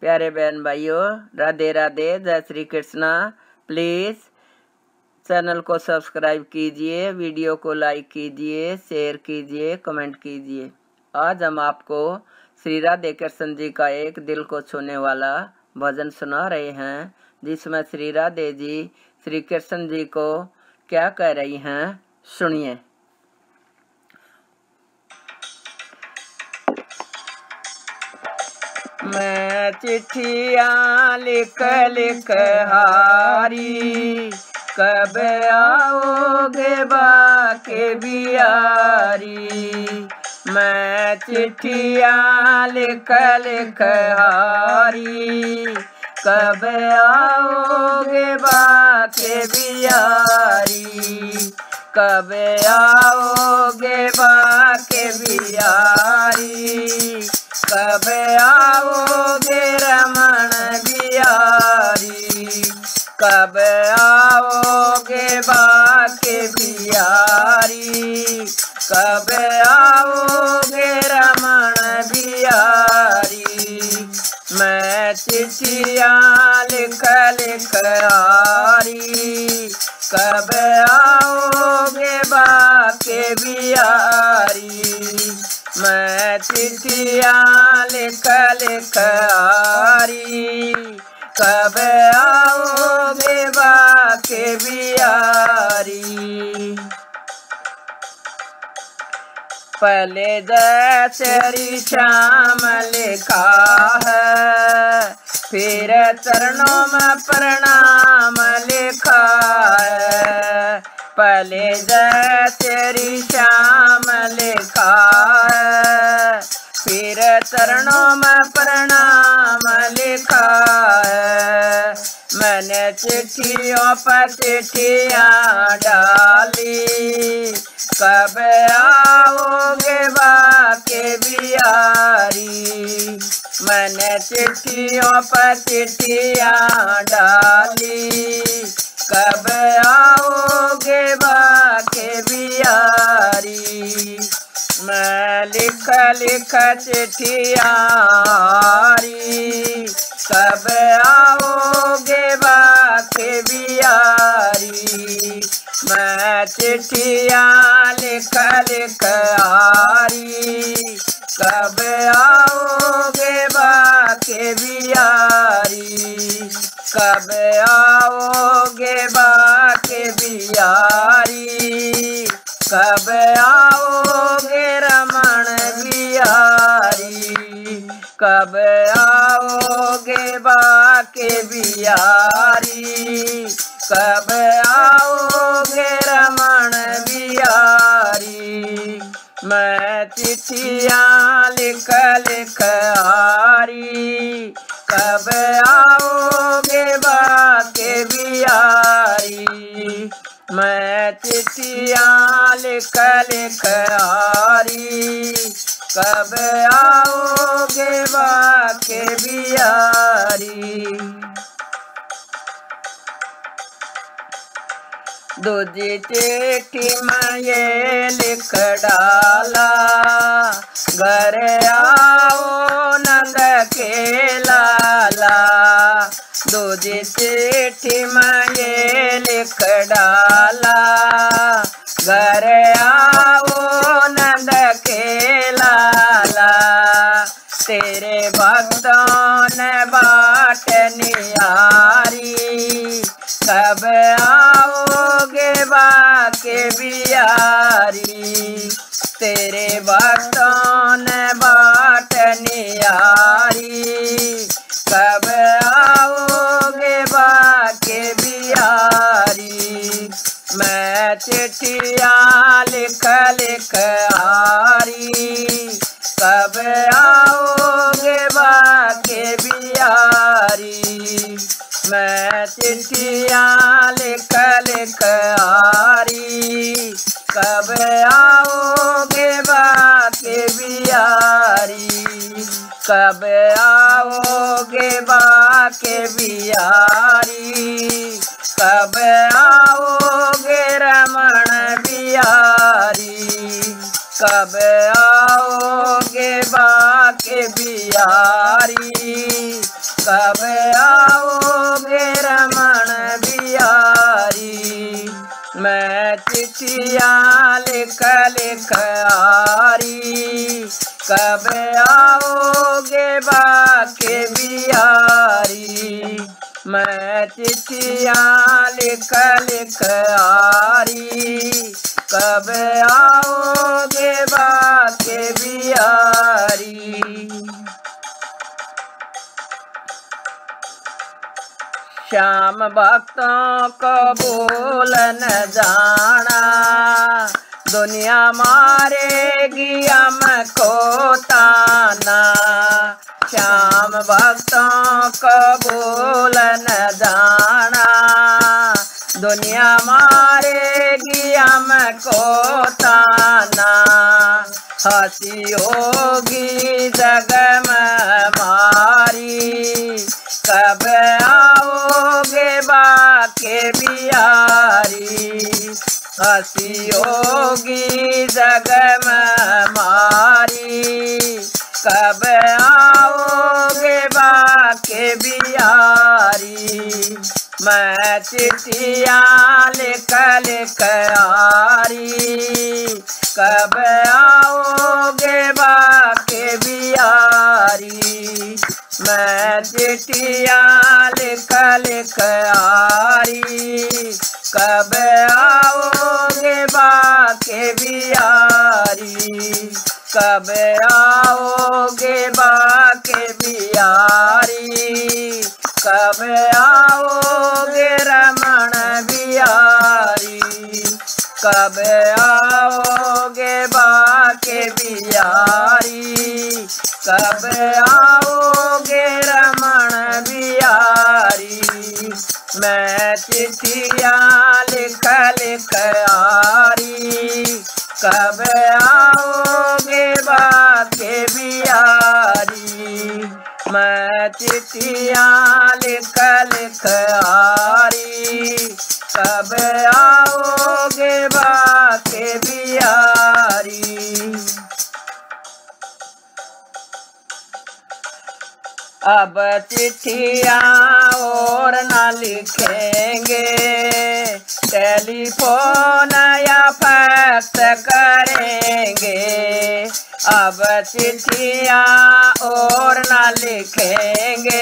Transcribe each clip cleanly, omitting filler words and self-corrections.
प्यारे बहन भाइयों, राधे राधे, जय श्री कृष्णा। प्लीज़ चैनल को सब्सक्राइब कीजिए, वीडियो को लाइक कीजिए, शेयर कीजिए, कमेंट कीजिए। आज हम आपको श्री राधे कृष्ण जी का एक दिल को छूने वाला भजन सुना रहे हैं, जिसमें श्री राधे जी श्री कृष्ण जी को क्या कह रही हैं, सुनिए। मैं चिट्ठियाँ लिख लिख हारी, कब आओगे बाके बिहारी। मैं चिट्ठियाँ लिख लिख हारी, कब आओगे बाके बिहारी। कब आओगे बाके बिहारी, कब आओगे रमण बिहारी। कब आओगे बाके बिहारी, कब आओगे रमण बिहारी। मैं चिट्ठियाँ लिख लिख हारी, कब आओगे बाके बिहारी। मैं चिट्ठियाँ लिख लिख हारी, कब आओगे बाके बिहारी। पहले जय श्याम लिखा है, फिर चरणों में प्रणाम लिखा है। पहले जय श्याम लिखा है, फिर चरणों में प्रणाम लिखा है। मैंने चिट्ठियों पर चिट्ठियाँ डाली, कब आओगे बाके बिहारी। मैंने चिट्ठियों पर चिट्ठियाँ डाली, कब आओगे बाके बिहारी। मैं लिख लिख चिट्ठियाँ हारी, कब आओगे बाके बिहारी। मैं चिट्ठियाँ लिख लिख हारी, कब आओगे बाके बिहारी। कब आओगे बाके बिहारी, कब आओगे रमण बिहारी। कब आओगे बाके बिहारी, कब आओगे रमण बिहारी। मैं चिट्ठियाँ लिख लिख हारी, कब आओगे बाके बिहारी। मैं चिट्ठियाँ लिख लिख हारी, कब आओगे बाके बिहारी। दूजी चिट्ठी में ये लिख डाला, घर आओ नंद के लाला। दूजी चिट्ठी में ये लिख डाला, घर आओ नंद के लाला। तेरे भक्तों ने बाट निहारी, कब आओगे बाके बिहारी। तेरे भक्तों ने बाट निहारी, कब आओगे बाके बिहारी। मैं चिट्ठियाँ लिख लिख हारी, कब आओगे बाके बिहारी। मैं चिट्ठियाँ लिख लिख हारी, कब आओगे बाके बिहारी। कब आओगे बाके बिहारी, कब आओगे रमण बिहारी। कब आओगे बाके बिहारी, कब आओगे रमण बिहारी। मैं चिट्ठियाँ लिख लिख आरी, कब आओगे बाके बिहारी। मैं चिट्ठियाँ लिख लिख आरी, कब आओगे बाके बिहारी। श्याम भक्तों को बोल न जाना, दुनिया मारेगी हमको ताना। श्याम भक्तों को बोल न जाना, दुनिया मारेगी हमको ताना। हंसी होगी जग में मारी, कब आओगे बाके बिहारी। हंसी होगी जग में मारी, कब आओगे बाके बिहारी। मैं चिट्ठियाँ लिख लिख आरी, कब आओगे बाके बिहारी। मैं चिट्ठियाँ लिख लिख आरी, कब आओगे बाके बिहारी। कब आओगे बाके बिहारी, कब आओगे रमण बिहारी। कब आओगे बाके बिहारी, कब आओगे रमण बिहारी। मैं चिट्ठियाँ लिख लिख आरी, कब आओगे बाके बिहारी। मैं चिट्ठियाँ लिख लिख आरी, कब आओगे बाके बिहारी। अब चिट्ठियाँ और न लिखेंगे, टेलीफोन या फैक्स करेंगे। अब चिट्ठियाँ और न लिखेंगे,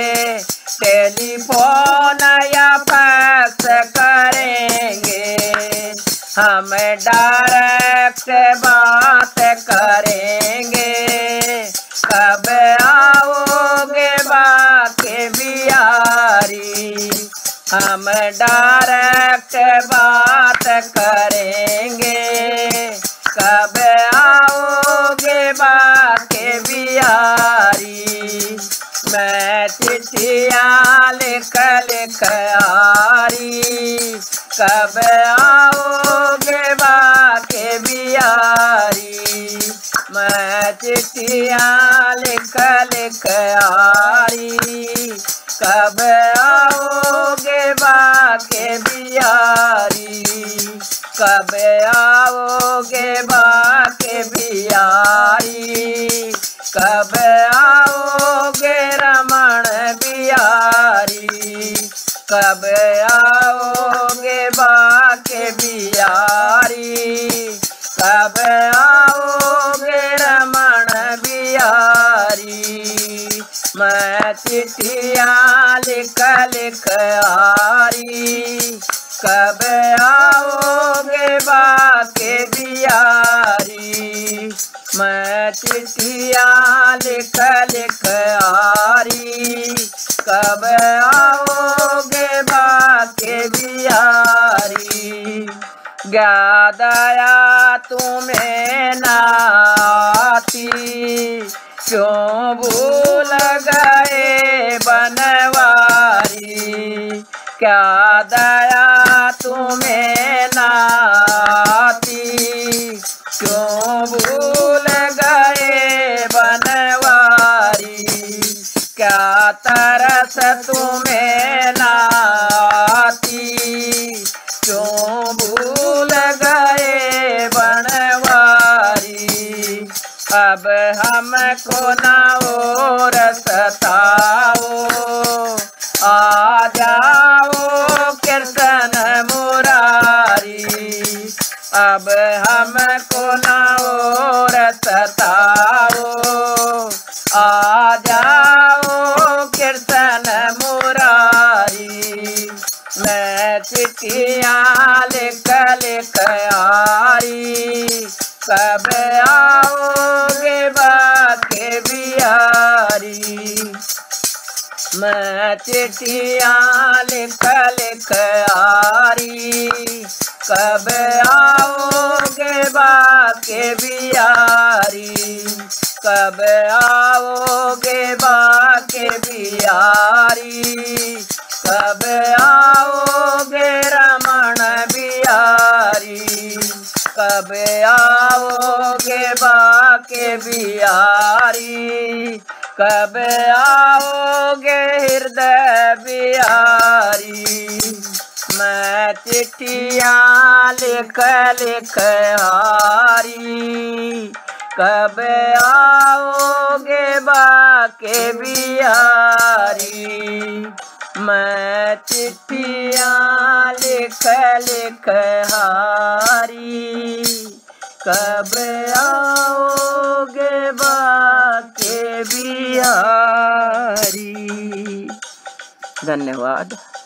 टेलीफोन या फैक्स करेंगे। हम डायरेक्ट बात करेंगे, कब आओगे बाके बिहारी। हम डायरेक्ट बात करेंगे, कब आओगे बाके बिहारी। मैं चिट्ठियाँ लिख लिख आरी, कब आओगे बाके बिहारी। मैं चिट्ठियाँ लिख लिख आरी, कब आओगे बाके बिहारी। कब आओगे बाके बिहारी, कब आओगे रमण बिहारी। कब आओगे बाके बिहारी, कब आओगे रमण बिहारी। मैं चिट्ठियाँ लिख लिख आरी, कब आओगे बाके बिहारी। मैं चिट्ठियाँ लिख लिख आरी, कब आओगे बाके बिहारी। दया तुम्हें ना आती, क्यों भूल गए बनवारी। क्या दया तुम्हें ना आती, क्यों भूल गए बनवारी। क्या तरस तुम्हें ना आती, क्यों भूल गए बनवारी। अब हमको ना और सताओ, हमको ना और सताओ, आ जाओ कृष्ण मुरारी। मैं चिट्ठियाँ लिख लिख आई, कब आओगे बाके बिहारी। मैं चिट्ठियाँ लिख लिख आई, कब आओगे बाके बिहारी। कब आओगे बाके बिहारी, कब आओगे रमण बिहारी। कब आओगे बाके बिहारी, कब आओगे हृदय बिहारी। मैं चिट्ठियाँ लिख लिख हारी, कब आओगे बाके बिहारी। मैं चिट्ठियाँ लिख लिख हारी, कब आओगे बाके बिहारी। धन्यवाद।